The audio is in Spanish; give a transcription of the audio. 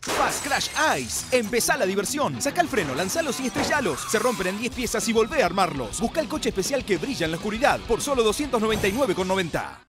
Fast Crash Ice. Empezá la diversión. Saca el freno, lanzalos y estrellalos. Se rompen en 10 piezas y volvé a armarlos. Busca el coche especial que brilla en la oscuridad por solo $299,90.